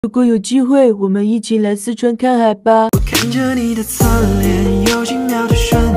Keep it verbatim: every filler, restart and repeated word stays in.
如果有机会，我们一起来四川看海吧。 我看着你的侧脸，有几秒的瞬